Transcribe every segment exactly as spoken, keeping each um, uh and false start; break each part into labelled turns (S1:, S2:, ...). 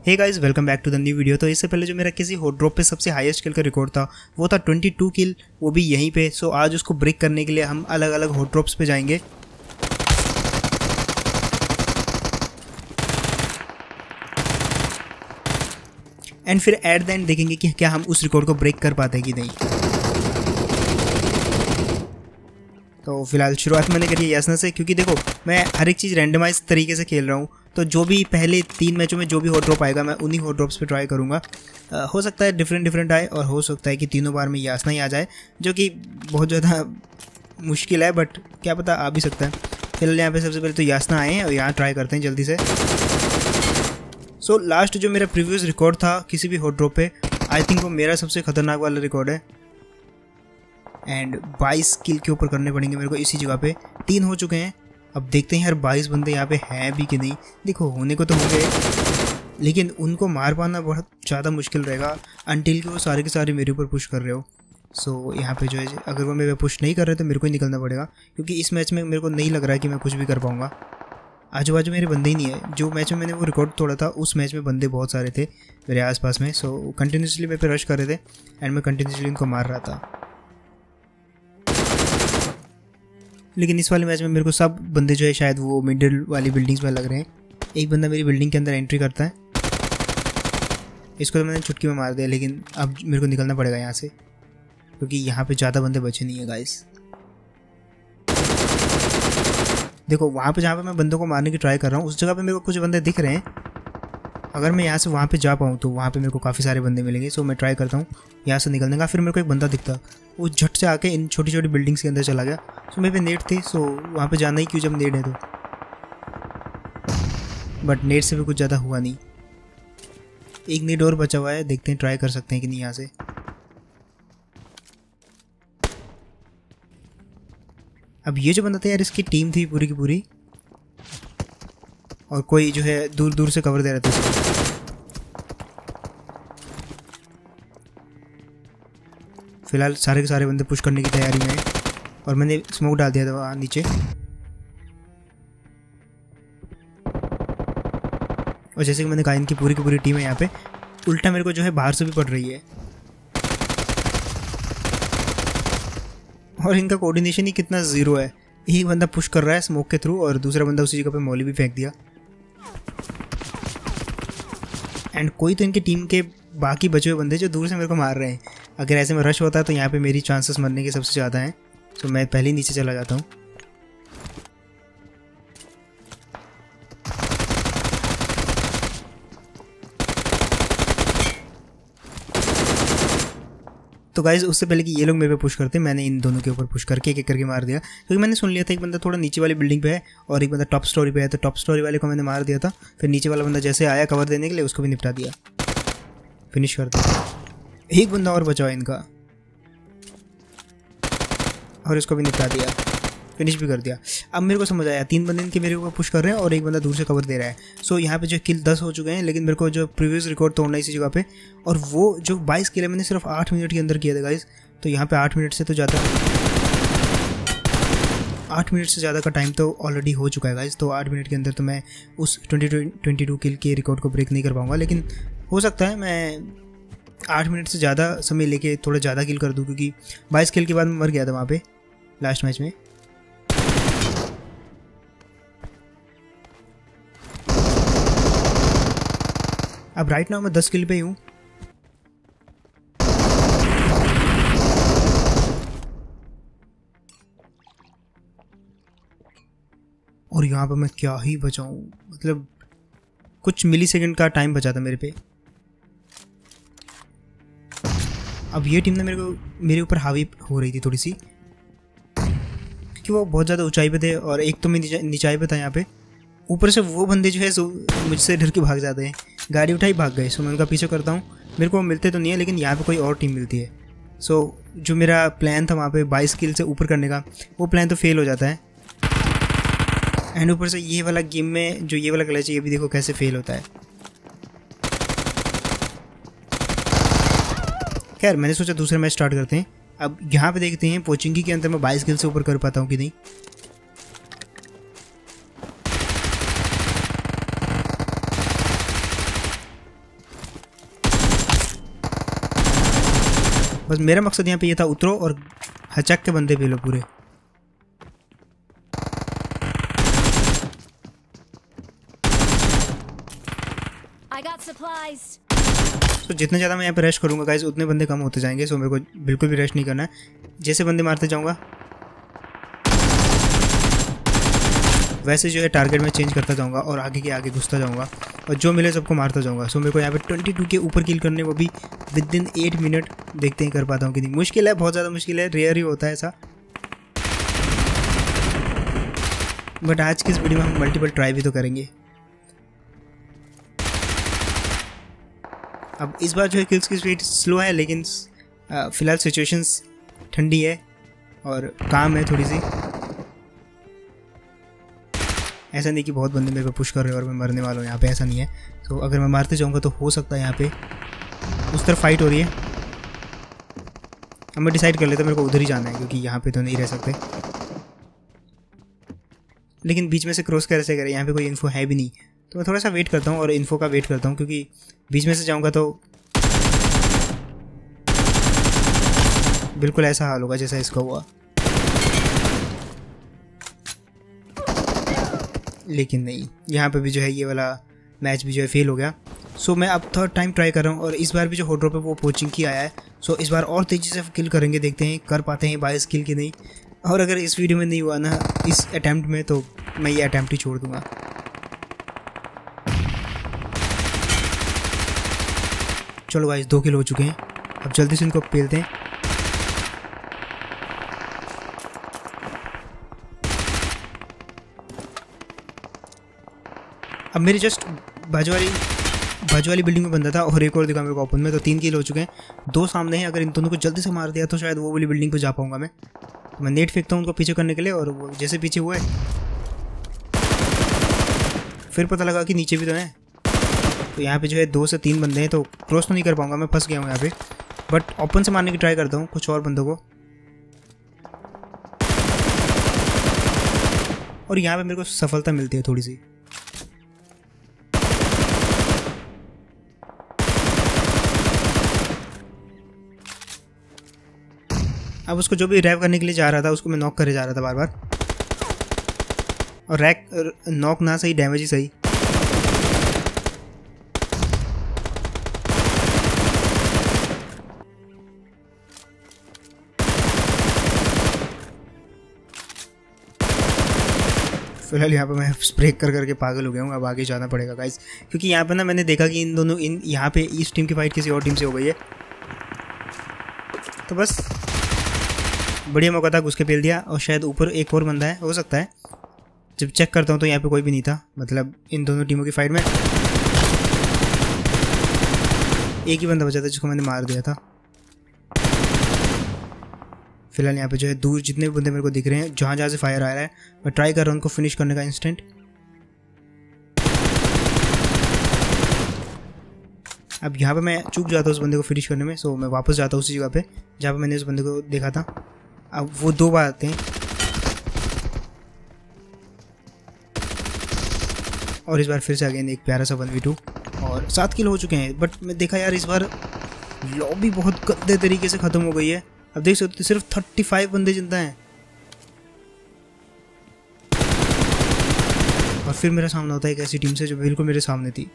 S1: Hey guys, welcome back to the new video. तो इससे पहले जो मेरा किसी हॉट ड्रॉप पे सबसे हाईएस्ट किल का रिकॉर्ड था वो था बाईस किल, वो भी यहीं पे। सो आज उसको ब्रेक करने के लिए हम अलग अलग हॉट ड्रॉप्स पे जाएंगे। एंड फिर एट द एंड देखेंगे कि क्या हम उस रिकॉर्ड को ब्रेक कर पाते हैं कि नहीं। तो फिलहाल शुरुआत मैंने करी यासना से, क्योंकि देखो मैं हर एक चीज़ रैंडमाइज तरीके से खेल रहा हूँ। तो जो भी पहले तीन मैचों में जो भी हॉट ड्रॉप आएगा मैं उन्हीं हॉट ड्रॉप्स पे ट्राई करूँगा। हो सकता है डिफरेंट डिफरेंट आए और हो सकता है कि तीनों बार में यासना ही आ जाए, जो कि बहुत ज़्यादा मुश्किल है, बट क्या पता आ भी सकता है। फिलहाल यहाँ पे सबसे पहले तो यासना आए हैं और यहाँ ट्राई करते हैं जल्दी से। सो so, लास्ट जो मेरा प्रीवियस रिकॉर्ड था किसी भी हॉट ड्रॉप पे, आई थिंक वो मेरा सबसे खतरनाक वाला रिकॉर्ड है। एंड बाईस किल के ऊपर करने पड़ेंगे मेरे को इसी जगह पे। तीन हो चुके हैं, अब देखते हैं यार बाईस बंदे यहाँ पे हैं भी कि नहीं। देखो होने को तो होंगे, लेकिन उनको मार पाना बहुत ज़्यादा मुश्किल रहेगा अनटिल कि वो सारे के सारे मेरे ऊपर पुश कर रहे हो। सो so, यहाँ पे जो है अगर वो मेरे पुश नहीं कर रहे तो मेरे को ही निकलना पड़ेगा, क्योंकि इस मैच में मेरे को नहीं लग रहा है कि मैं कुछ भी कर पाऊँगा। आजू बाजू मेरे बंदे ही नहीं है। जो मैच में मैंने वो रिकॉर्ड तोड़ा था उस मैच में बंदे बहुत सारे थे मेरे आसपास में। सो कंटिन्यूसली मेरे पे रश कर रहे थे एंड मैं कंटिन्यूसली इनको मार रहा था। लेकिन इस वाले मैच में मेरे को सब बंदे जो है शायद वो मिडिल वाली बिल्डिंग्स में लग रहे हैं। एक बंदा मेरी बिल्डिंग के अंदर एंट्री करता है, इसको तो मैंने चुटकी में मार दिया, लेकिन अब मेरे को निकलना पड़ेगा यहाँ से, क्योंकि यहाँ पे ज़्यादा बंदे बचे नहीं है गाइस। देखो वहाँ पे जहाँ पे मैं बंदों को मारने की ट्राई कर रहा हूँ उस जगह पे मेरे को कुछ बंदे दिख रहे हैं। अगर मैं यहाँ से वहाँ पे जा पाऊँ तो वहाँ पे मेरे को काफ़ी सारे बंदे मिलेंगे। सो मैं ट्राई करता हूँ यहाँ से निकलने का। फिर मेरे को एक बंदा दिखता, वो झट से आके इन छोटी छोटी बिल्डिंग्स के अंदर चला गया। सो मेरे पे नेट थी, सो वहाँ पे जाना ही क्यों जब नेट है तो। बट नेट से भी कुछ ज़्यादा हुआ नहीं। एक नेट और बचा हुआ है, देखते हैं ट्राई कर सकते हैं कि नहीं यहाँ से। अब ये जो बंदा था यार, इसकी टीम थी पूरी की पूरी, और कोई जो है दूर दूर से कवर दे रहा था। फिलहाल सारे के सारे बंदे पुश करने की तैयारी में हैं और मैंने स्मोक डाल दिया था वहाँ नीचे। और जैसे कि मैंने कहा इनकी पूरी की पूरी टीम है यहाँ पे, उल्टा मेरे को जो है बाहर से भी पड़ रही है। और इनका कोऑर्डिनेशन ही कितना ज़ीरो है। एक बंदा पुश कर रहा है स्मोक के थ्रू और दूसरा बंदा उसी जगह पे मौली भी फेंक दिया। एंड कोई तो इनकी टीम के बाकी बचे हुए बंदे जो दूर से मेरे को मार रहे हैं। अगर ऐसे में रश होता है तो यहाँ पे मेरी चांसेस मरने के सबसे ज़्यादा हैं। तो मैं पहले ही नीचे चला जाता हूँ। तो गाइज उससे पहले कि ये लोग मेरे पे पुश करते, मैंने इन दोनों के ऊपर पुश करके एक एक करके मार दिया, क्योंकि मैंने सुन लिया था एक बंदा थोड़ा नीचे वाली बिल्डिंग पे है और एक बंदा टॉप स्टोरी पे है। तो टॉप स्टोरी वाले को मैंने मार दिया था। फिर नीचे वाला बंदा जैसे आया कवर देने के लिए उसको भी निपटा दिया, फिनिश कर दिया। एक बंदा और बचा है इनका और इसको भी निपटा दिया, फिनिश भी कर दिया। अब मेरे को समझ आया, तीन बंदे इनके मेरे ऊपर पुश कर रहे हैं और एक बंदा दूर से कवर दे रहा है। सो यहाँ पे जो किल दस हो चुके हैं, लेकिन मेरे को जो प्रीवियस रिकॉर्ड तोड़ना है इसी जगह पे, और वो जो बाईस किल है मैंने सिर्फ आठ मिनट के अंदर किया था गाइस। तो यहाँ पे आठ मिनट से तो ज़्यादा आठ मिनट से ज़्यादा का टाइम तो ऑलरेडी हो चुका है गाइस। तो आठ मिनट के अंदर तो मैं उस ट्वेंटी ट्वेंटी टू किल के रिकॉर्ड को ब्रेक नहीं कर पाऊँगा, लेकिन हो सकता है मैं आठ मिनट से ज़्यादा समय लेके थोड़ा ज़्यादा किल कर दूँ, क्योंकि बाईस किल के बाद मैं मर गया था वहाँ पे लास्ट मैच में। अब राइट नाउ मैं दस किल पे ही हूँ। और यहाँ पे मैं क्या ही बचाऊँ, मतलब कुछ मिली सेकेंड का टाइम बचा था मेरे पे। अब ये टीम ने मेरे को मेरे ऊपर हावी हो रही थी थोड़ी सी, क्योंकि वो बहुत ज़्यादा ऊंचाई पे थे और एक तो मैं नीचाई पे था यहाँ पे। ऊपर से वो बंदे जो है सो मुझसे डर के भाग जाते हैं, गाड़ी उठाई भाग गए। सो मैं उनका पीछे करता हूँ, मेरे को मिलते तो नहीं है, लेकिन यहाँ पे कोई और टीम मिलती है। सो जो मेरा प्लान था वहाँ पे बाईस किल से ऊपर करने का, वो प्लान तो फेल हो जाता है। एंड ऊपर से ये वाला गेम में जो ये वाला क्लच है ये भी देखो कैसे फेल होता है। खैर मैंने सोचा दूसरा मैच स्टार्ट करते हैं। अब यहाँ पे देखते हैं पोचिंगी के अंदर मैं बाईस किल से ऊपर कर पाता हूँ कि नहीं। बस मेरा मकसद यहाँ पे ये था, उतरो और हचक के बंदे पे लो पूरे। तो जितना ज़्यादा मैं यहाँ पे रश करूँगा गाइस उतने बंदे कम होते जाएंगे। सो मेरे को बिल्कुल भी रश नहीं करना है। जैसे बंदे मारते जाऊँगा वैसे जो है टारगेट में चेंज करता जाऊँगा और आगे के आगे घुसता जाऊँगा और जो मिले सबको मारता जाऊँगा। सो मेरे को यहाँ पे बाईस के ऊपर किल करने, वो भी विद इन एट मिनट। देखते हैं कर पाता हूँ कि नहीं। मुश्किल है, बहुत ज़्यादा मुश्किल है, रेयर ही होता है ऐसा। बट आज की इस वीडियो में हम मल्टीपल ट्राई भी तो करेंगे। अब इस बार जो है किल्स की स्पीड स्लो है, लेकिन फ़िलहाल सिचुएशंस ठंडी है और काम है थोड़ी सी। ऐसा नहीं कि बहुत बंदे मेरे पे पुश कर रहे हैं और मैं मरने वाला हूँ यहाँ पे, ऐसा नहीं है। तो अगर मैं मारते जाऊँगा तो हो सकता है यहाँ पे उस तरफ फाइट हो रही है। अब मैं डिसाइड कर लेता हूँ मेरे को उधर ही जाना है, क्योंकि यहाँ पे तो नहीं रह सकते। लेकिन बीच में से क्रॉस कैसे करें, यहाँ पे कोई इन्फो है भी नहीं। तो मैं थोड़ा सा वेट करता हूँ और इन्फो का वेट करता हूँ, क्योंकि बीच में से जाऊँगा तो बिल्कुल ऐसा हाल होगा जैसा इसका हुआ। लेकिन नहीं, यहाँ पे भी जो है ये वाला मैच भी जो है फेल हो गया। सो मैं अब थर्ड टाइम ट्राई कर रहा हूँ और इस बार भी जो हॉट ड्रॉप है वो पोचिंग की आया है। सो इस बार और तेज़ी से किल करेंगे, देखते हैं कर पाते हैं बाईस किल की नहीं। और अगर इस वीडियो में नहीं हुआ ना, इस अटैम्प्ट में, तो मैं ये अटैम्प्ट ही छोड़ दूँगा। चलो गाइस, दो किल हो चुके हैं। अब जल्दी से इनको पेलते हैं। अब मेरे जस्ट बाजू वाली बाजू वाली बिल्डिंग में बंदा था और एक और दिखा मेरे को ओपन में। तो तीन किल हो चुके हैं, दो सामने हैं। अगर इन दोनों को जल्दी से मार दिया तो शायद वो वाली बिल्डिंग पे जा पाऊंगा मैं। तो मैं नेट फेंकता हूँ उनको पीछे करने के लिए, और वो जैसे पीछे हुए फिर पता लगा कि नीचे भी तो हैं। तो यहाँ पे जो है दो से तीन बंदे हैं, तो क्रॉस तो नहीं कर पाऊंगा, मैं फंस गया हूँ यहाँ पे। बट ओपन से मारने की ट्राई करता हूँ कुछ और बंदों को। और यहाँ पे मेरे को सफलता मिलती है थोड़ी सी। अब उसको जो भी रैप करने के लिए जा रहा था उसको मैं नॉक करे जा रहा था बार बार, और रैक नॉक ना सही, डैमेज ही सही। फिलहाल यहाँ पे मैं स्प्रे कर करके पागल हो गया हूँ। अब आगे जाना पड़ेगा गाइस, क्योंकि यहाँ पे ना मैंने देखा कि इन दोनों इन यहाँ पे इस टीम की फाइट किसी और टीम से हो गई है। तो बस बढ़िया मौका था, घुस के पेल दिया। और शायद ऊपर एक और बंदा है, हो सकता है। जब चेक करता हूँ तो यहाँ पे कोई भी नहीं था, मतलब इन दोनों टीमों की फाइट में एक ही बंदा बचा था जिसको मैंने मार दिया था। फिलहाल यहाँ पे जो है दूर जितने भी बंदे मेरे को दिख रहे हैं, जहाँ जहाँ से फायर आ रहा है, मैं ट्राई कर रहा हूँ उनको फिनिश करने का इंस्टेंट। अब यहाँ पे मैं चूक जाता हूँ उस बंदे को फिनिश करने में। सो मैं वापस जाता हूँ उसी जगह पे जहाँ पे मैंने उस बंदे को देखा था। अब वो दो बार आते हैं और इस बार फिर से अगेन एक प्यारा सा वन वी टू और सात किल हो चुके हैं। बट मैं देखा यार इस बार लॉबी बहुत गंदे तरीके से ख़त्म हो गई है। अब देख सकते हो सिर्फ पैंतीस बंदे जिंदा हैं और फिर मेरा सामना होता है एक ऐसी टीम से जो बिल्कुल मेरे सामने थी।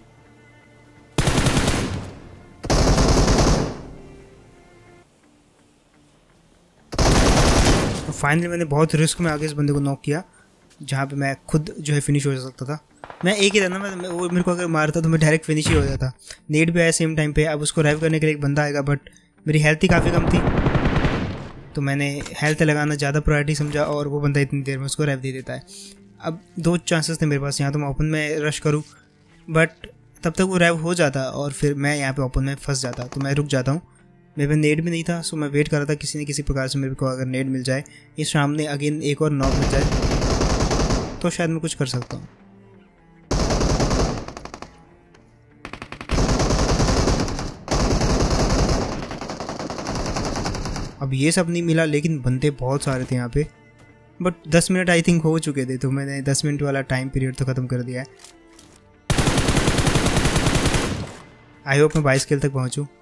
S1: तो फाइनली मैंने बहुत रिस्क में आगे इस बंदे को नॉक किया, जहाँ पे मैं खुद जो है फिनिश हो सकता था। मैं एक ही था ना, मैं वो मेरे को अगर मारता तो मैं डायरेक्ट फिनिश ही हो जाता। नेट भी आया सेम टाइम पे। अब उसको राइव करने के लिए एक बंदा आएगा, बट मेरी हेल्थ ही काफ़ी कम थी, तो मैंने हेल्थ लगाना ज़्यादा प्रायोरिटी समझा और वो बंदा इतनी देर में उसको रैप दे देता है। अब दो चांसेस थे मेरे पास, यहाँ तो मैं ओपन में रश करूँ, बट तब तक वो रैप हो जाता और फिर मैं यहाँ पे ओपन में फंस जाता। तो मैं रुक जाता हूँ, मेरे पे नेट भी नहीं था। सो मैं वेट कर रहा था किसी न किसी प्रकार से मेरे को अगर नेट मिल जाए, इस सामने अगेन एक और नॉक मिल जाए तो शायद मैं कुछ कर सकता हूँ। अब ये सब नहीं मिला, लेकिन बंदे बहुत सारे थे यहाँ पे। बट दस मिनट आई थिंक हो चुके थे, तो मैंने दस मिनट वाला टाइम पीरियड तो ख़त्म कर दिया है। आई होप मैं बाईस किल तक पहुँचूँ।